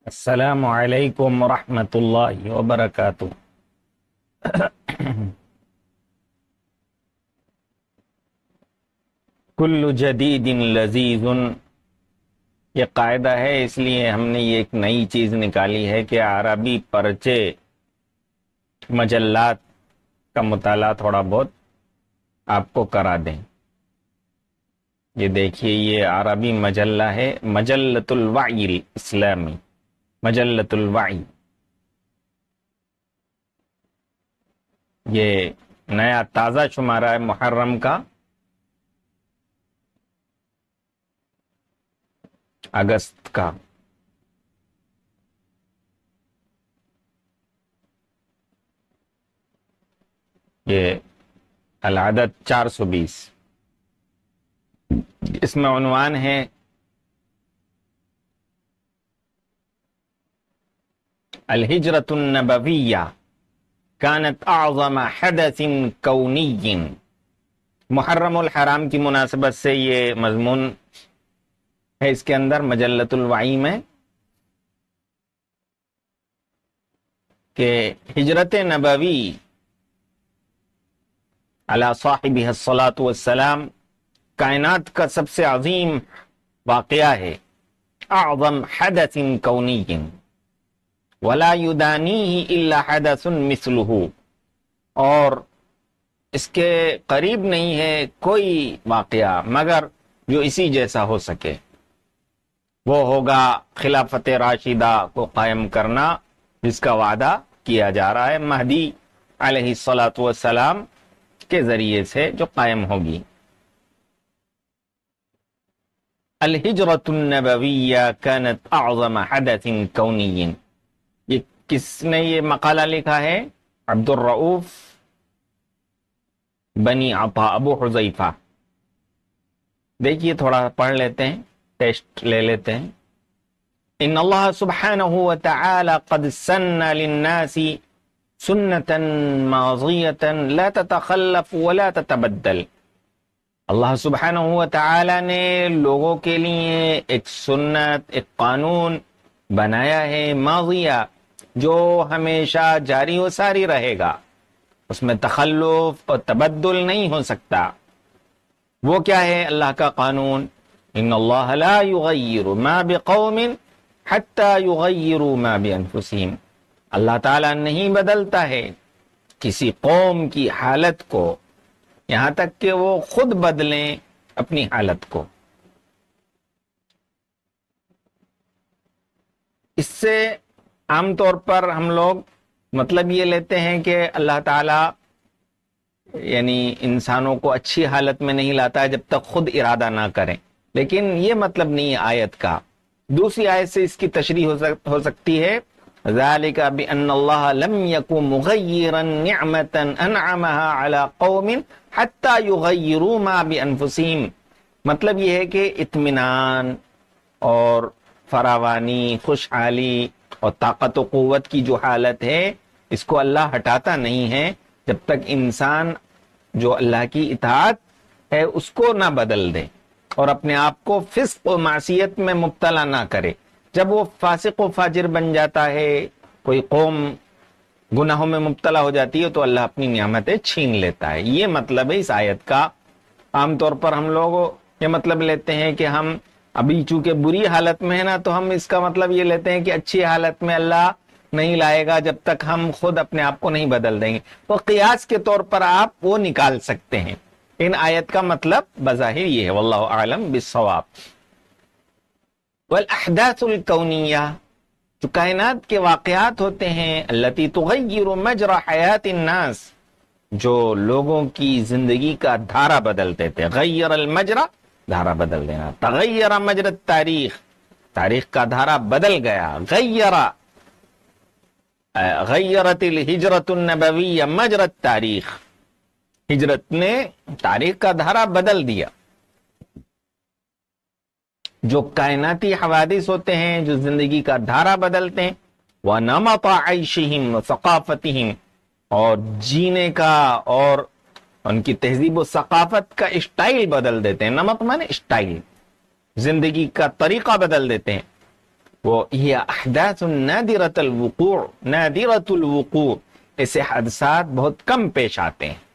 السلام علیکم ورحمۃ اللہ وبرکاتہ۔ کل جدید لذیذ، یہ قاعدہ ہے، اس لیے ہم نے یہ ایک نئی چیز نکالی ہے کہ عربی پرچے مجلات کا مطالعہ تھوڑا بہت آپ کو کرا دیں۔ یہ دیکھیے، یہ عربی مجلہ ہے، مجلۃ الوعی الاسلامی، مجلۃ الوعی۔ یہ نیا تازہ شمارہ ہے محرم کا، اگست کا۔ یہ العدد 420، اس میں عنوان ہے الہجرۃ النبویہ کانت اعظم حدث کونی۔ محرم الحرام کی مناسبت سے یہ مضمون ہے اس کے اندر مجلۃ الوعی میں، کہ ہجرت نبوی علی صاحبہ الصلاۃ والسلام کائنات کا سب سے عظیم واقعہ ہے، اعظم حدث کونی ولا یدانیہ الا حدث مثلہ، اور اس کے قریب نہیں ہے کوئی واقعہ مگر جو اسی جیسا ہو سکے۔ وہ ہوگا خلافت راشدہ کو قائم کرنا، جس کا وعدہ کیا جا رہا ہے مہدی علیہ الصلاۃ والسلام کے ذریعے سے جو قائم ہوگی۔ الہجرۃ النبویہ کانت اعظم حدث کونی، یہ کس نے یہ مقالہ لکھا ہے؟ عبد الرؤوف بنی عطا، ابو حذیفہ۔ دیکھیے تھوڑا پڑھ لیتے ہیں، ٹیسٹ لے لیتے ہیں۔ ان اللہ سبحانہ وتعالی قد سن للناس سنتا ماضیتا لا تتخلف ولا تتبدل۔ اللہ سبحانہ وتعالی نے لوگوں کے لیے ایک سنت، ایک قانون بنایا ہے ماضیہ، جو ہمیشہ جاری و ساری رہے گا، اس میں تخلف اور تبدل نہیں ہو سکتا۔ وہ کیا ہے اللہ کا قانون؟ ان اللہ لا یغیر ما بقوم حتی یغیروا ما بانفسہم۔ اللہ تعالیٰ نہیں بدلتا ہے کسی قوم کی حالت کو یہاں تک کہ وہ خود بدلیں اپنی حالت کو۔ اس سے عام طور پر ہم لوگ مطلب یہ لیتے ہیں کہ اللہ تعالیٰ یعنی انسانوں کو اچھی حالت میں نہیں لاتا ہے جب تک خود ارادہ نہ کریں، لیکن یہ مطلب نہیں ہے آیت کا۔ دوسری آیت سے اس کی تشریح ہو سکتی ہے، ذالک بان اللہ لم یک مغیرا نعمتا انعمها علی قوم حتی یغیروا ما بانفسہم۔ مطلب یہ ہے کہ اطمینان اور فراوانی، خوشحالی اور طاقت و قوت کی جو حالت ہے، اس کو اللہ ہٹاتا نہیں ہے جب تک انسان جو اللہ کی اطاعت ہے اس کو نہ بدل دے اور اپنے آپ کو فسق و معصیت میں مبتلا نہ کرے۔ جب وہ فاسق و فاجر بن جاتا ہے، کوئی قوم گناہوں میں مبتلا ہو جاتی ہے، تو اللہ اپنی نعمتیں چھین لیتا ہے۔ یہ مطلب ہے اس آیت کا۔ عام طور پر ہم لوگ یہ مطلب لیتے ہیں کہ ہم ابھی چونکہ بری حالت میں ہے نا، تو ہم اس کا مطلب یہ لیتے ہیں کہ اچھی حالت میں اللہ نہیں لائے گا جب تک ہم خود اپنے آپ کو نہیں بدل دیں گے۔ تو قیاس کے طور پر آپ وہ نکال سکتے ہیں۔ ان آیت کا مطلب بظاہر یہ ہے، واللہ اعلم بالصواب۔ والاحداث الکونیہ، جو کائنات کے واقعات ہوتے ہیں، التی تغیر مجرى حیات الناس، جو لوگوں کی زندگی کا دھارا بدلتے تھے۔ غیر المجرى، دھارا بدل دینا۔ تغیر مجرى التاریخ، تاریخ کا دھارا بدل گیا۔ غیرت الہجرۃ النبویہ مجرى التاریخ، ہجرت نے تاریخ کا دھارا بدل دیا۔ جو کائناتی حوادث ہوتے ہیں جو زندگی کا دھارا بدلتے ہیں، وَنَمَطَ عَيْشِهِمْ وَثَقَافَتِهِمْ، اور جینے کا اور ان کی تہذیب و ثقافت کا اسٹائل بدل دیتے ہیں۔ نمط مانے اسٹائل، زندگی کا طریقہ بدل دیتے ہیں۔ وہ یہ احداث نادرۃ الوقوع، ایسے حادثات بہت کم پیش آتے ہیں۔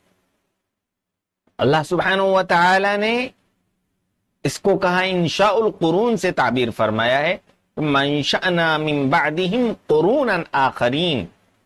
اللہ سبحانہ و تعالی نے اس کو کہا انشاء القرون سے تعبیر فرمایا ہے، منشأنا من بعدہم قرونا آخرین،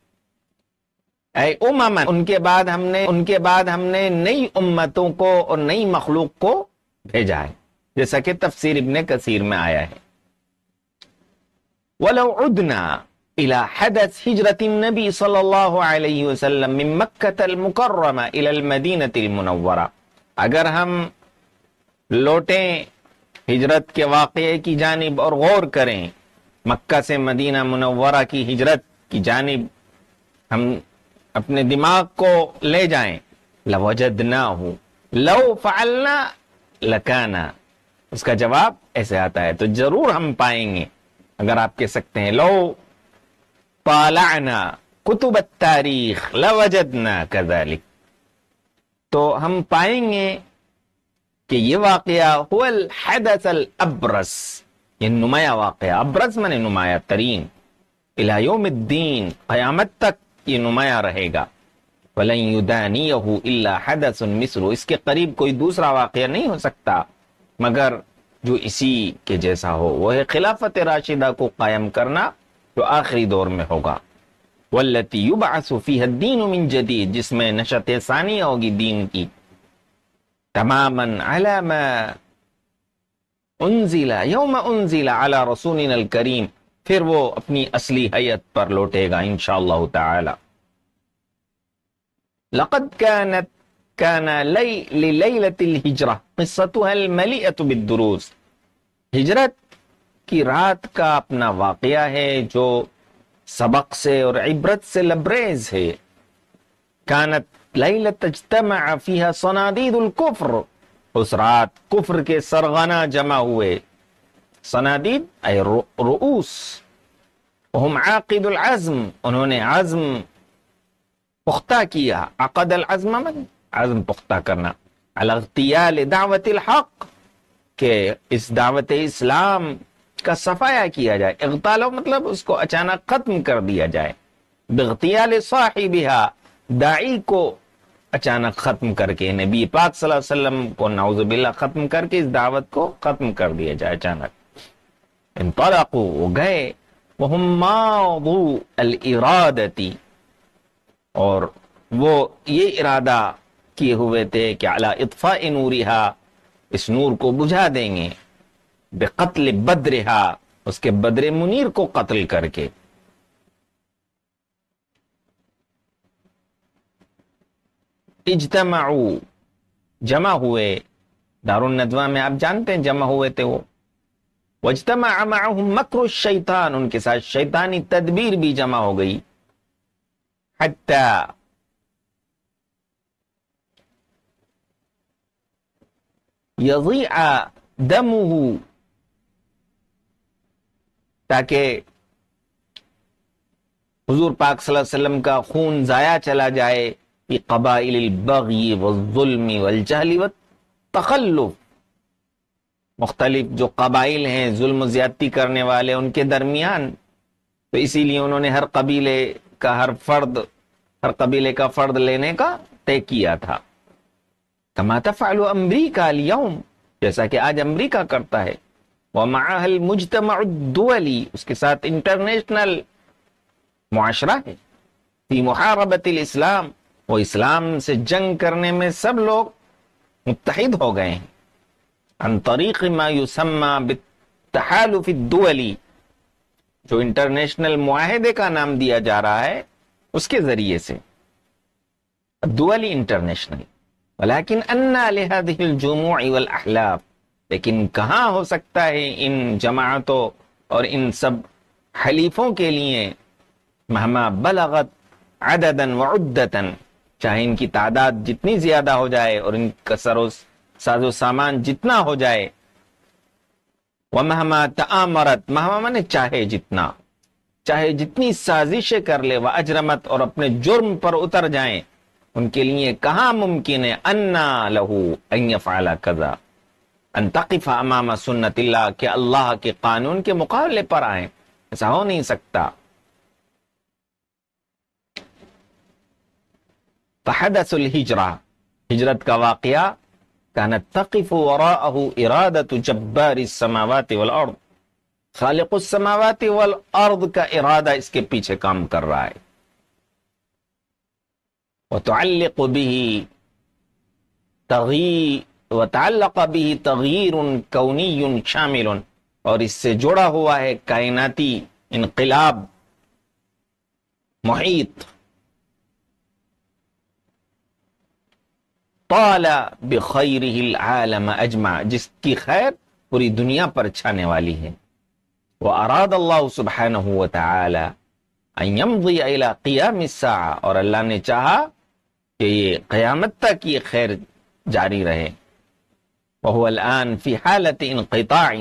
اے امما، ان کے بعد ہم نے نئی امتوں کو اور نئی مخلوق کو بھیجا ہے، جیسا کہ تفسیر ابن کثیر میں آیا ہے۔ وَلَوْ عُدْنَا إِلَى حَدَث ہجرت النبی صلی اللہ علیہ وسلم من مکہ المکرمہ إِلَى المدینہ المنورہ، اگر ہم لوٹیں ہجرت کے واقعے کی جانب اور غور کریں، مکہ سے مدینہ منورہ کی ہجرت کی جانب ہم اپنے دماغ کو لے جائیں، لَوَجَدْنَاهُ لَوْ فَعَلْنَا لَكَانَ، اس کا جواب ایسے آتا ہے تو ضرور ہم پائیں گے۔ اگر آپ کہہ سکتے ہیں لو طالعنا کتب التاریخ لوجدنا كذلك، تو ہم پائیں گے کہ یہ واقعہ هو الحدث الابرز، یہ نمایاں واقعہ، ابرز مانے نمایاں ترین، الى یوم الدین، قیامت تک یہ نمایاں رہے گا۔ وَلَن يُدَانِيَهُ إِلَّا حَدَثٌ مِثْلُ، اس کے قریب کوئی دوسرا واقعہ نہیں ہو سکتا مگر جو اسی کے جیسا ہو، وہ ہے خلافت راشدہ کو قائم کرنا جو آخری دور میں ہوگا۔ وَالَّتِي يُبْعَثُ فِيهَا الدِّينُ مِن جَدِيدٍ، جس میں نشأت ثانیہ ہوگی دین کی، تماماً عَلَى مَا انزل یوم انزل علی رسولنا الکریم، پھر وہ اپنی اصلی حیت پر لوٹے گا انشاءاللہ تعالی۔ لقد كان للیلۃ الہجرہ قصتها الملیئۃ بالدروس، ہجرت کی رات کا اپنا واقعہ ہے جو سبق سے اور عبرت سے لبریز ہے۔ كانت لیلۃ اجتمع فیہا صنادید الکفر، اس رات کفر کے سرغنہ جمع ہوئے، صنادید اے رؤوس، وہم عاقد العزم، انہوں نے عزم پختہ کیا، عقد العزم من عزم پختہ کرنا، علی اغتیال دعوت الحق، کہ اس دعوت اسلام کا صفایا کیا جائے، اغتالو مطلب اس کو اچانک ختم کر دیا جائے، باغتیال صاحبہا، داعی کو اچانک ختم کر کے، نبی پاک صلی اللہ علیہ وسلم کو نعوذ باللہ ختم کر کے اس دعوت کو ختم کر دیا جائے اچانک۔ انطلقوا، وہ گئے، وہم ماضو الارادتی، اور وہ یہ ارادہ کیے ہوئے تھے کہ علی اطفاء نورہا، اس نور کو بجھا دیں گے، بقتل بدرہا، اس کے بدر منیر کو قتل کر کے۔ اجتمعوا، جمع ہوئے، دار الندوہ میں آپ جانتے ہیں جمع ہوئے تھے وہ۔ واجتمع معهم مکر الشیطان، ان کے ساتھ شیطانی تدبیر بھی جمع ہو گئی، حتی یضیع دمہ، تاکہ حضور پاک صلی اللہ علیہ وسلم کا خون ضائع چلا جائے، فی قبائل البغی والظلم والجہل والتخلف، مختلف جو قبائل ہیں ظلم و زیادتی کرنے والے ان کے درمیان، تو اسی لیے انہوں نے ہر قبیلے کا فرد لینے کا طے کیا تھا۔ کما تفعل امریکہ اليوم، جیسا کہ آج امریکہ کرتا ہے، ومعها المجتمع الدولی، اس کے ساتھ انٹرنیشنل معاشرہ ہے، فی محاربت الاسلام، وہ اسلام سے جنگ کرنے میں سب لوگ متحد ہو گئے ہیں، عن طریق ما یسمى بالتحالف الدولی، جو انٹرنیشنل معاہدے کا نام دیا جا رہا ہے اس کے ذریعے سے، الدولی انٹرنیشنل۔ ولیکن انا لهذه الجموع والاحلاف، لیکن کہاں ہو سکتا ہے ان جماعتوں اور ان سب حلیفوں کے لیے، مہما بلغت عددا وعدتا، چاہے ان کی تعداد جتنی زیادہ ہو جائے اور ان کا ساز و سامان جتنا ہو جائے، ومہما تآمرت، مہما مانے چاہے جتنی سازشیں کر لے، واجرمت، اور اپنے جرم پر اتر جائیں، ان کے لیے کہاں ممکن ہے انا لہو ان یفعل کذا، ان تقف امام سنت اللہ، کہ اللہ کے قانون کے مقابلے پر آئیں، ایسا ہو نہیں سکتا۔ فحدث الہجرہ، ہجرت کا واقعہ، كانت تقف وراءه ارادت جبار السماوات والارض، خالق السماوات والارض کا ارادہ اس کے پیچھے کام کر رہا ہے۔ وتعلق به وتعلق به تغییر کونی شامل، اور اس سے جڑا ہوا ہے کائناتی انقلاب محیط۔ طال بخیرہ العالم اجمع، جس کی خیر پوری دنیا پر چھانے والی ہے۔ واراد اللہ سبحانہ وتعالی ان یمضی الی قیام الساعہ، اور اللہ نے چاہا کہ یہ قیامت تک یہ خیر جاری رہے۔ وهو الآن فی حالت انقطاع،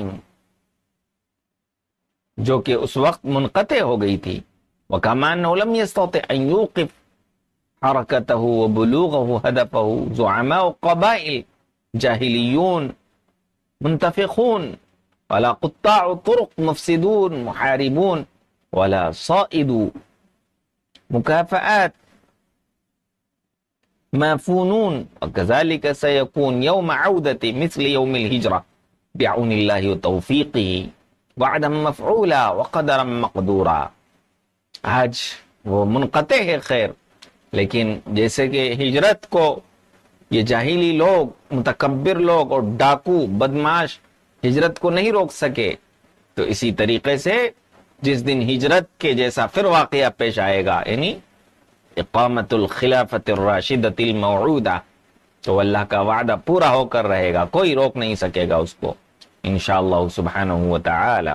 جو کہ اس وقت منقطع ہو گئی تھی۔ وکما انه لم يستطع ان يوقف حرکته وبلوغه هدفه زعماء قبائل جاہلیون منتفخون، ولا قطاع طرق مفسدون محاربون، ولا صائد مكافآت مافونون، وكذلك سيكون يوم عودة مثل يوم الهجرة بعون الله وتوفيقه، وعدا مفعولا وقدرا مقدورا۔ آج وہ منقطع ہے خیر، لیکن جیسے کہ ہجرت کو یہ جاہلی لوگ، متکبر لوگ اور ڈاکو بدماش ہجرت کو نہیں روک سکے، تو اسی طریقے سے جس دن ہجرت کے جیسا پھر واقعہ پیش آئے گا، یعنی اقامت الخلافت الراشدۃ الموعودہ، تو اللہ کا وعدہ پورا ہو کر رہے گا، کوئی روک نہیں سکے گا اس کو انشاءاللہ سبحانہ وتعالی۔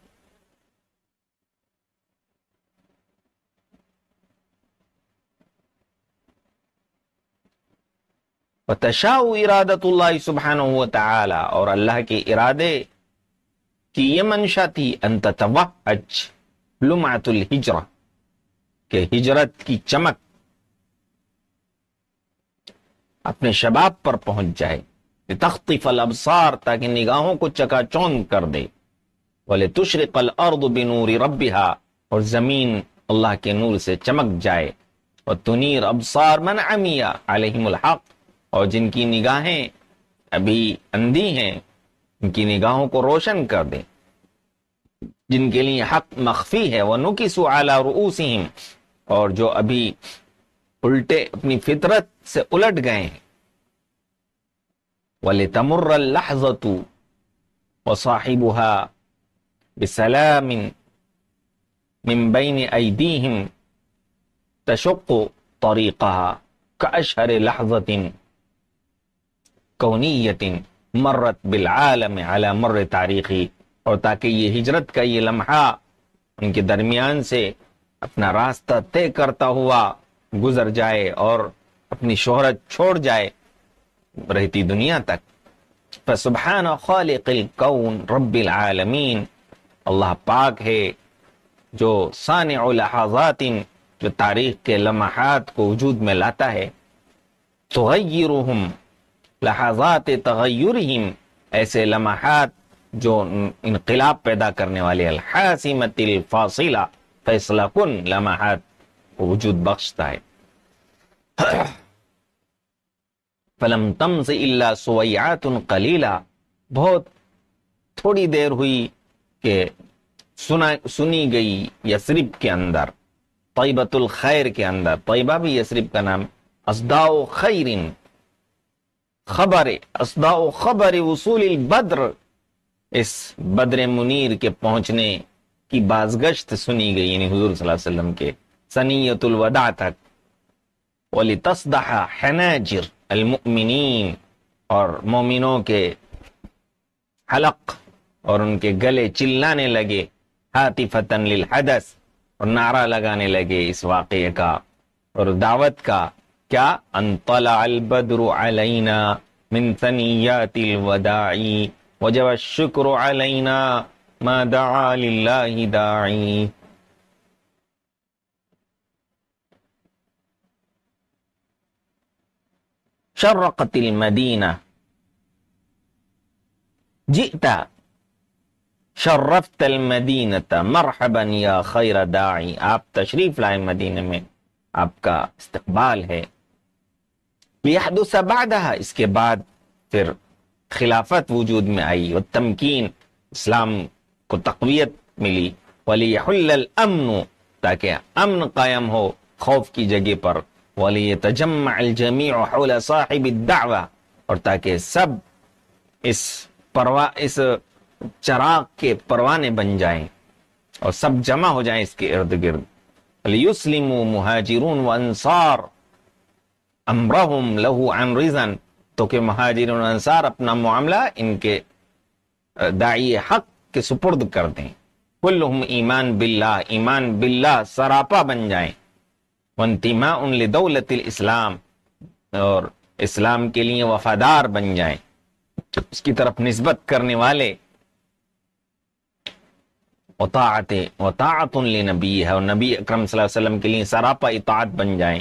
وتشاء ارادت اللہ سبحانہ وتعالی، اور اللہ کے ارادے کی یہ منشا تھی، ان تتوہج لمعۃ الہجرہ، کہ ہجرت کی چمک اپنے شباب پر پہنچ جائے، لتخطف الابصار، تاکہ نگاہوں کو چکا چوند کر دے، ولتشرق الارض بنور ربها، اور زمین اللہ کے نور سے چمک جائے، وتنیر ابصار من عمی علیہم الحق، اور جن کی نگاہیں ابھی اندھی ہیں ان کی نگاہوں کو روشن کر دے، جن کے لیے حق مخفی ہے، وَنُكِسُوا عَلَىٰ رُؤُوسِهِمْ، اور جو ابھی الٹے اپنی فطرت سے الٹ گئے ہیں، وَلِتَمُرَّ اللَّحْظَةُ وَصَاحِبُهَا بِسَلَامٍ مِّن بَيْنِ أَيْدِيهِمْ تَشُقُّ طَرِيقَهَا كَأَشْهَرِ لَحْظَةٍ كَوْنِيَّةٍ مَرَّتْ بِالْعَالَمِ عَلَى مَرِّ تاریخی، اور تاکہ یہ ہجرت کا یہ لمحہ ان کے درمیان سے اپنا راستہ طے کرتا ہوا گزر جائے اور اپنی شہرت چھوڑ جائے رہتی دنیا تک۔ فسبحان خالق الکون رب العالمین، اللہ پاک ہے جو صانع لحظات، جو تاریخ کے لمحات کو وجود میں لاتا ہے، تغیرہم، لحظات تغیرہم، ایسے لمحات جو انقلاب پیدا کرنے والے، الحاسمۃ الفاصلہ، فیصلہ کن لمحات کو وجود بخشتا ہے۔ فلم تمض الا سویعات قلیلہ، بہت تھوڑی دیر ہوئی کہ سنی گئی یثرب کے اندر، طیبۃ الخیر کے اندر، طیبہ بھی یثرب کا نام، اصداء خیر، خبر، اصداء خبر وصول البدر، اس بدر منیر کے پہنچنے کی بازگشت سنی گئی، یعنی حضور صلی اللہ علیہ وسلم کے ثنیۃ الوداع تک۔ وَلِتَصْدَحَ حَنَاجِرَ الْمُؤْمِنِينَ، اور مومنوں کے حلق اور ان کے گلے چلانے لگے، ہاتفۃ للحدث، اور نعرہ لگانے لگے اس واقعے کا اور دعوت کا، کیا؟ ان طلع البدر علینا من ثنیات الوداع وجب الشکر علینا ما دعا للہ داعی۔ شرقت المدینہ، جئتا شرفت المدینۃ مرحبا یا خیر داعی، آپ تشریف لائے مدینے میں، آپ کا استقبال ہے۔ لیحدث بعدها، اس کے بعد پھر خلافت وجود میں آئی، والتمکین، اسلام کو تقویت ملی، ولیحل الامن، تاکہ امن قائم ہو خوف کی جگہ پر، ولیتجمع الجمیع حول صاحب الدعوہ، اور تاکہ سب اس چراغ کے پروانے بن جائیں اور سب جمع ہو جائیں اس کے ارد گرد۔ لیسلموا مہاجرون وانصار امرہم لہو عن رضا، تو کہ مہاجرون و انصار اپنا معاملہ ان کے داعی حق کے سپرد کر دیں، کلہم ایمان باللہ، ایمان باللہ سراپا بن جائیں، وانتماء لدولت الاسلام، اور اسلام کے لیے وفادار بن جائیں، اس کی طرف نسبت کرنے والے، وطاعت لنبی ہے، اور نبی اکرم صلی اللہ علیہ وسلم کے لیے سراپا اطاعت بن جائیں۔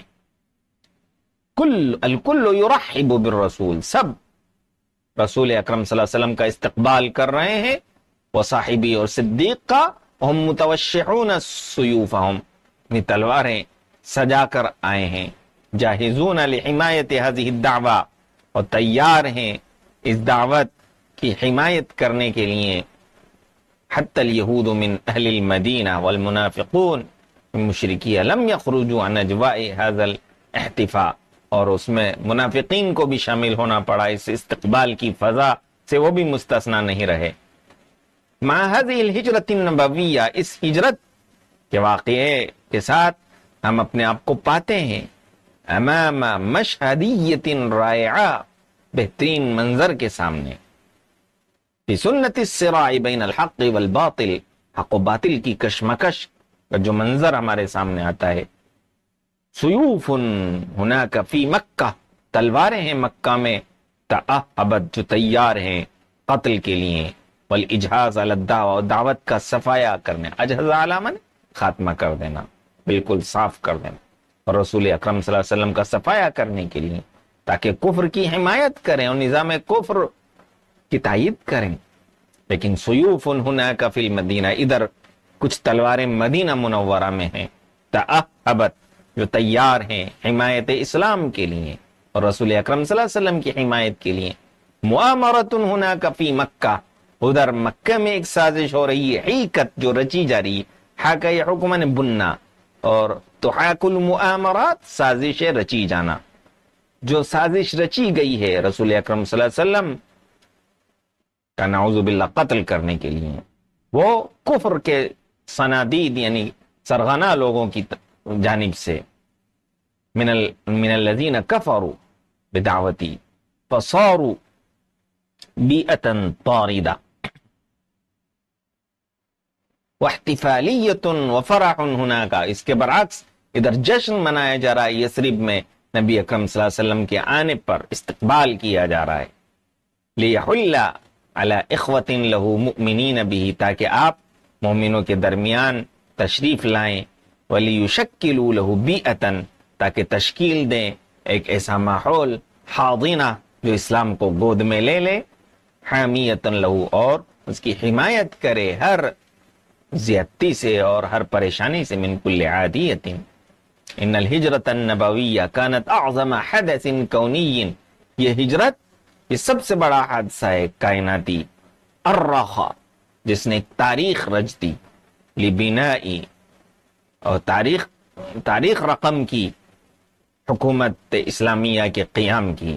الکل یرحب بالرسول، سب رسول اکرم صلی اللہ علیہ وسلم کا استقبال کر رہے ہیں، وصاحبی اور صدیق کا، ہم متوشحون سیوفہم، اپنی تلواریں سجا کر آئے ہیں، جاہزون لحمایت هذه الدعوہ، اور تیار ہیں اس دعوت کی حمایت کرنے کے لیے، حتی الیہود من اہل المدینہ والمنافقون مشرکی لم یخرجوا عن اجواء هذا الاحتفاء، اور اس میں منافقین کو بھی شامل ہونا پڑا، اس استقبال کی فضا سے وہ بھی مستثنی نہیں رہے۔ مع هذه الہجرۃ النبویہ، اس ہجرت کے واقعے کے ساتھ ہم اپنے آپ کو پاتے ہیں امام مشہدیت رائعہ، بہترین منظر کے سامنے، فی سنت الصراع بین الحق والباطل، حق و باطل کی کشمکش کا جو منظر ہمارے سامنے آتا ہے۔ سیوف ہناک فی مکہ، تلواریں ہیں مکہ میں، تأہبت، جو تیار ہیں قتل کے لیے، والاجہاز علی الدعوہ، دعوت کا صفایا کرنے، اجہز علامن خاتمہ کر دینا، بالکل صاف کر دینا، اور رسول اکرم صلی اللہ علیہ وسلم کا صفایا کرنے کے لیے، تاکہ کفر کی حمایت کریں اور نظام کفر کی تائید کریں۔ لیکن سیوف ہناک فی المدینہ، ادھر کچھ تلواریں مدینہ منورہ میں ہیں، تأہبت، جو تیار ہیں حمایت اسلام کے لیے اور رسول اکرم صلی اللہ علیہ وسلم کی حمایت کے لیے۔ مؤامرۃ ہناک فی مکہ، ادھر مکہ میں ایک سازش ہو رہی ہے، حیکت، جو رچی جا رہی ہے، حاکہ یہ حکم نے بننا، اور تحاک المؤامرات، سازش رچی جانا، جو سازش رچی گئی ہے رسول اکرم صلی اللہ علیہ وسلم کا نعوذ باللہ قتل کرنے کے لیے، وہ کفر کے صنادید یعنی سرغنہ لوگوں کی جانب سے، من الذین کفروا بدعوتی فصاروا بیئتا طاردہ واحتفالیۃ وفرح ہناک، اس کے برعکس ادھر جشن منایا جا رہا ہے یثرب میں، نبی اکرم صلی اللہ علیہ وسلم کے آنے پر استقبال کیا جا رہا ہے۔ لیحل علی اخوۃ لہ مؤمنین بہ، تاکہ آپ مومنوں کے درمیان تشریف لائیں، ولیشکلوا لہ بیئتا، تاکہ تشکیل دیں ایک ایسا ماحول، حاضنہ، جو اسلام کو گود میں لے لے، حامیۃ لہ، اور اس کی حمایت کرے ہر زیادتی سے اور ہر پریشانی سے، من کل عادیۃ۔ ان الہجرۃ النبویہ کانت اعظم حدث کونی، یہ ہجرت یہ سب سے بڑا حادثہ ہے کائناتی، الرخا، جس نے ایک تاریخ رچ دی، لبنائی، اور تاریخ رقم کی، حکومت اسلامیہ کے قیام کی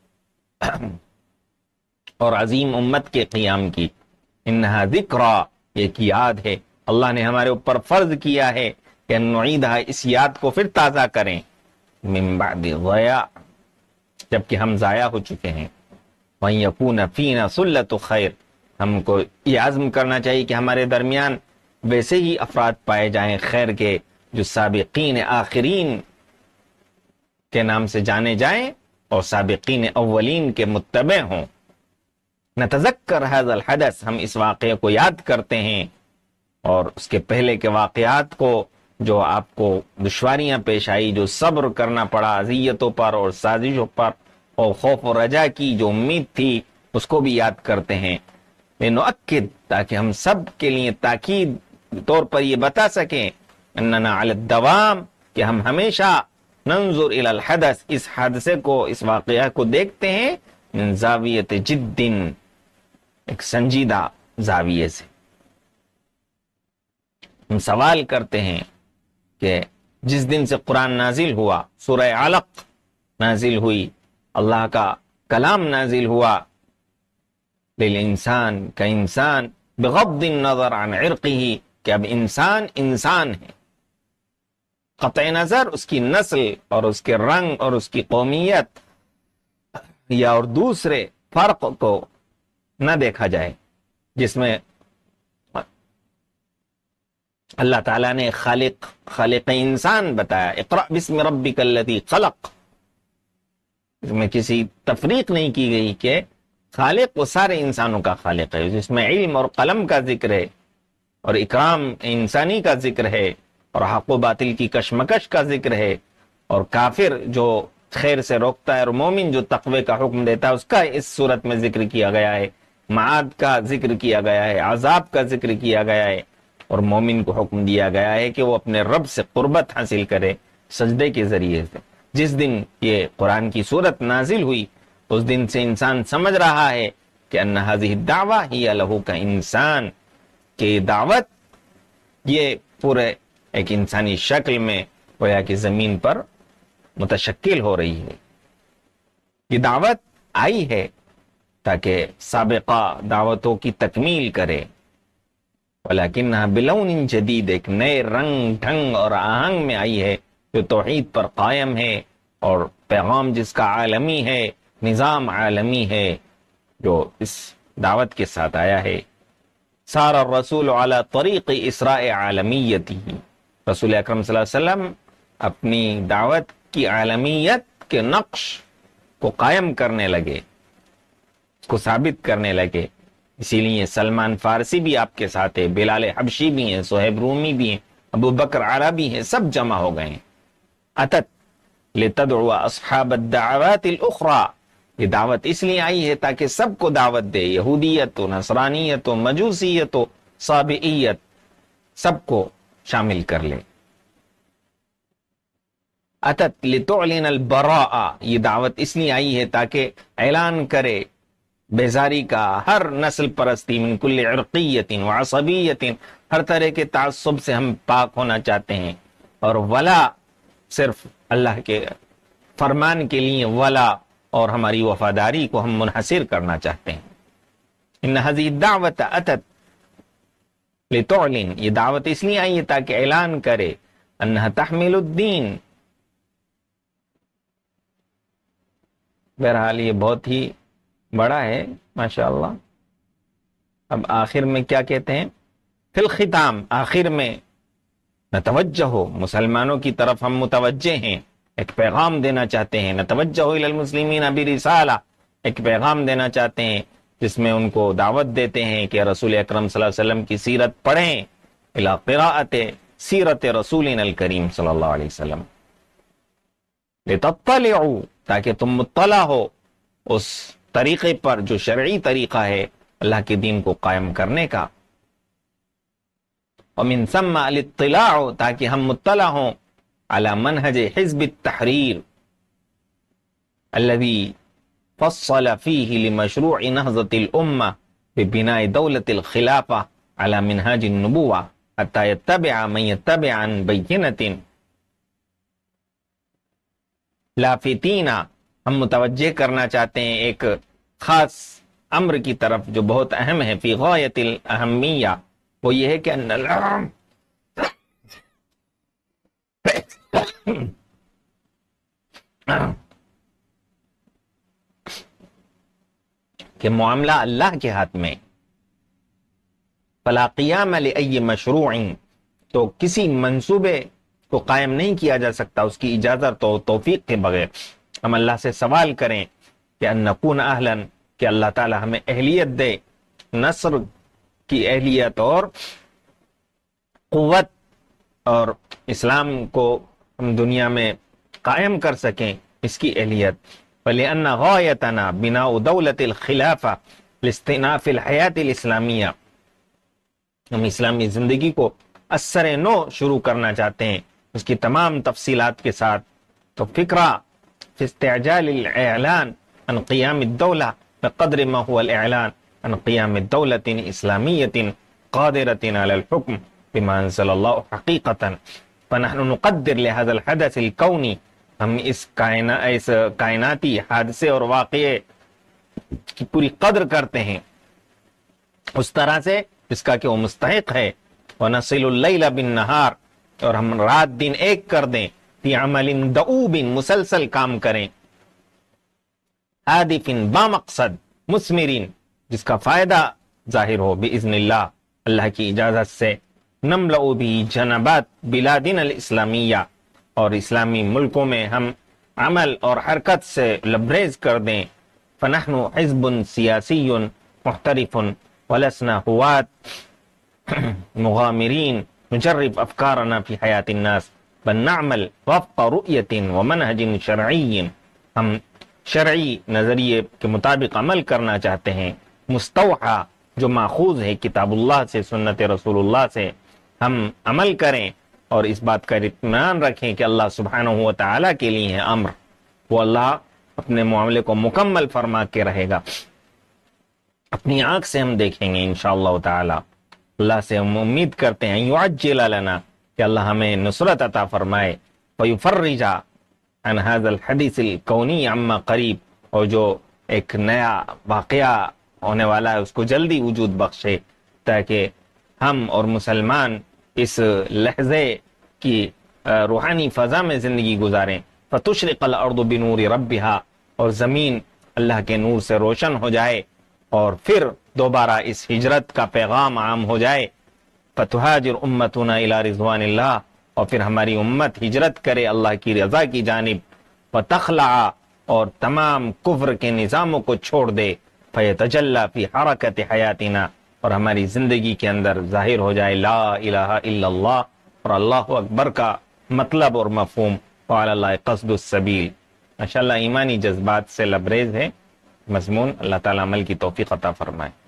اور عظیم امت کے قیام کی۔ انہا ذکرى، ایک یاد ہے، اللہ نے ہمارے اوپر فرض کیا ہے کہ نعیدہ، اس یاد کو پھر تازہ کریں، من بعد ضیاع، جبکہ ہم ضائع ہو چکے ہیں، وَإِن يَكُونَ فِينَا صُلَّةُ خَيْرٍ، ہم کو یہ عزم کرنا چاہیے کہ ہمارے درمیان ویسے ہی افراد پائے جائیں خیر کے، جو سابقین آخرین کے نام سے جانے جائیں اور سابقین اولین کے متبع ہوں۔ نتذکر هذا الحدث، ہم اس واقعے کو یاد کرتے ہیں اور اس کے پہلے کے واقعات کو، جو آپ کو دشواریاں پیش آئی، جو صبر کرنا پڑا اذیتوں پر اور سازشوں پر، اور خوف و رجا کی جو امید تھی اس کو بھی یاد کرتے ہیں۔ لنؤکد، تاکہ ہم سب کے لیے تاکید طور پر یہ بتا سکیں، اننا علی الدوام، کہ ہم ہمیشہ ننظر الی الحدث، اس حادثے کو، اس واقعہ کو دیکھتے ہیں، من زاویت جد، ایک سنجیدہ زاویے سے۔ ہم سوال کرتے ہیں کہ جس دن سے قرآن نازل ہوا، سورہ علق نازل ہوئی، اللہ کا کلام نازل ہوا، للانسان کا انسان بغض النظر عن عرقه، کہ اب انسان انسان ہے، قطع نظر اس کی نسل اور اس کے رنگ اور اس کی قومیت یا اور دوسرے فرق کو نہ دیکھا جائے، جس میں اللہ تعالیٰ نے خالق انسان بتایا، اقرأ بسم ربک الذی خلق، اس میں کسی تفریق نہیں کی گئی کہ خالق وہ سارے انسانوں کا خالق ہے، جس میں علم اور قلم کا ذکر ہے، اور اکرام انسانی کا ذکر ہے، اور حق و باطل کی کشمکش کا ذکر ہے، اور کافر جو خیر سے روکتا ہے اور مومن جو تقوی کا حکم دیتا ہے اس کا اس صورت میں ذکر کیا گیا ہے، معاد کا ذکر کیا گیا ہے، عذاب کا ذکر کیا گیا ہے، اور مومن کو حکم دیا گیا ہے کہ وہ اپنے رب سے قربت حاصل کرے سجدے کے ذریعے سے۔ جس دن یہ قرآن کی صورت نازل ہوئی اس دن سے انسان سمجھ رہا ہے کہ ان هذه الدعوہ ہی لہو کا انسان، کہ دعوت یہ پورے ایک انسانی شکل میں گویا کہ زمین پر متشکل ہو رہی ہے۔ یہ دعوت آئی ہے تاکہ سابقہ دعوتوں کی تکمیل کرے، ولیکنہا بلون جدید، ایک نئے رنگ ڈھنگ اور آہنگ میں آئی ہے جو توحید پر قائم ہے، اور پیغام جس کا عالمی ہے، نظام عالمی ہے جو اس دعوت کے ساتھ آیا ہے۔ سار الرسول علی طریق اسراء عالمیتی، رسول اکرم صلی اللہ علیہ وسلم اپنی دعوت کی عالمیت کے نقش کو قائم کرنے لگے، اس کو ثابت کرنے لگے۔ اسی لیے سلمان فارسی بھی آپ کے ساتھ ہے، بلال حبشی بھی ہیں، صہیب رومی بھی ہیں، ابو بکر عربی ہیں، سب جمع ہو گئے ہیں۔ اتت لتدعو اصحاب الدعوات الاخرى، یہ دعوت اس لیے آئی ہے تاکہ سب کو دعوت دے، یہودیت و نصرانیت و مجوسیت و صابئیت، سب کو شامل کر لے۔ اتت لتعلن البراء، یہ دعوت اس لیے آئی ہے تاکہ اعلان کرے بیزاری کا، ہر نسل پرستی، من کل عرقیت و عصبیت، ہر طرح کے تعصب سے ہم پاک ہونا چاہتے ہیں، اور ولا صرف اللہ کے فرمان کے لیے ولا اور ہماری وفاداری کو ہم منحصر کرنا چاہتے ہیں۔ ان هذه الدعوت اتت لتعلن، یہ دعوت اس لیے آئی ہے تاکہ اعلان کرے، انها تحمل الدین، بہرحال یہ بہت ہی بڑا ہے ماشاءاللہ۔ اب آخر میں کیا کہتے ہیں؟ فی الختام، آخر میں نتوجہ، مسلمانوں کی طرف ہم متوجہ ہیں، ایک پیغام دینا چاہتے ہیں، نتوجہ الی المسلمین برسالہ، ایک پیغام دینا چاہتے ہیں جس میں ان کو دعوت دیتے ہیں کہ رسول اکرم صلی اللہ علیہ وسلم کی سیرت پڑھیں، الی قراءۃ سیرت رسولنا الکریم صلی اللہ علیہ وسلم، لتطلعوا، تاکہ تم مطلع ہو اس طریقے پر جو شرعی طریقہ ہے اللہ کے دین کو قائم کرنے کا، ومن ثم الاطلاع، تاکہ ہم مطلع ہوں، على منہج حزب التحریر الذي فصل فيه لمشروع نهضة الأمة ببناء دولة الخلافة على منهاج النبوة حتى يتبع من يتبع عن بينة لافتین، ہم متوجہ کرنا چاہتے ہیں ایک خاص امر کی طرف جو بہت اہم ہے، فی غایت الاہمیہ، وہ یہ ہے کہ ان العام کہ معاملہ اللہ کے ہاتھ میں، فلا قیام لأی مشروع، تو کسی منصوبے کو قائم نہیں کیا جا سکتا اس کی اجازت و توفیق کے بغیر۔ ہم اللہ سے سوال کریں کہ ان نکون اہلا، کہ اللہ تعالی ہمیں اہلیت دے، نصر کی اہلیت اور قوت، اور اسلام کو ہم دنیا میں قائم کر سکیں، اس کی اہلیت۔ وَلِأَنَّ غَایَتَنَا بِنَاءُ دَوْلَةِ الْخِلَافَةِ، لاستئناف الحیات الاسلامیہ، ہم اسلامی زندگی کو اثر نو شروع کرنا چاہتے ہیں اس کی تمام تفصیلات کے ساتھ، تو فکرہ فی استعجال الاعلان عن قیام الدولہ بقدر ما هو الاعلان عن قیام دولت اسلامیت قادرۃ علی الحکم بما انزل اللہ حقیقتا، فنحن نقدر لهذا الحدث الکونی، ہم اس کائناتی حادثے اور واقعے کی پوری قدر کرتے ہیں اس طرح سے جس کا کہ وہ مستحق ہے، وَنَصِلُ اللَّيْلَ بِالنَّهَارِ، اور ہم رات دن ایک کر دیں، فی عمل دؤوب، مسلسل کام کریں، ہادف، بامقصد، مثمرین، جس کا فائدہ ظاہر ہو باذن اللہ، اللہ کی اجازت سے، نملأ بھی جنبات بلادنا الاسلامیہ، اور اسلامی ملکوں میں ہم عمل اور حرکت سے لبریز کر دیں، فنحن حزب سیاسی محترف ولسنا هواة مغامرین نجرب افکارنا فی حیات الناس بل نعمل وفق رؤیت ومنہج شرعی، ہم شرعی نظریے کے مطابق عمل کرنا چاہتے ہیں، مستوحى جو ماخوذ ہے کتاب اللہ سے، سنت رسول اللہ سے، ہم عمل کریں اور اس بات کا اطمینان رکھیں کہ اللہ سبحانہ و تعالیٰ کے لیے ہے امر، وہ اللہ اپنے معاملے کو مکمل فرما کے رہے گا، اپنی آنکھ سے ہم دیکھیں گے انشاءاللہ تعالی۔ اللہ سے ہم امید کرتے ہیں یعجل لنا، کہ اللہ ہمیں نصرت عطا فرمائے، ویفرج عن هذا الحدیث الکونی عما قریب، اور جو ایک نیا واقعہ ہونے والا ہے اس کو جلدی وجود بخشے، تاکہ ہم اور مسلمان اس لحظے کی روحانی فضا میں زندگی گزاریں، فتشرق الارض بنور ربها، اور زمین اللہ کے نور سے روشن ہو جائے، اور پھر دوبارہ اس ہجرت کا پیغام عام ہو جائے، فتہاجر امتنا الی رضوان اللہ، اور پھر ہماری امت ہجرت کرے اللہ کی رضا کی جانب، وتخلع، اور تمام کفر کے نظاموں کو چھوڑ دے، فیتجلی فی حرکت حیاتنا، اور ہماری زندگی کے اندر ظاہر ہو جائے لا الہ الا اللہ اور اللہ اکبر کا مطلب اور مفہوم، وعلی اللہ قصد السبیل۔ ماشاءاللہ ایمانی جذبات سے لبریز ہے مضمون، اللہ تعالیٰ عمل کی توفیق عطا فرمائے۔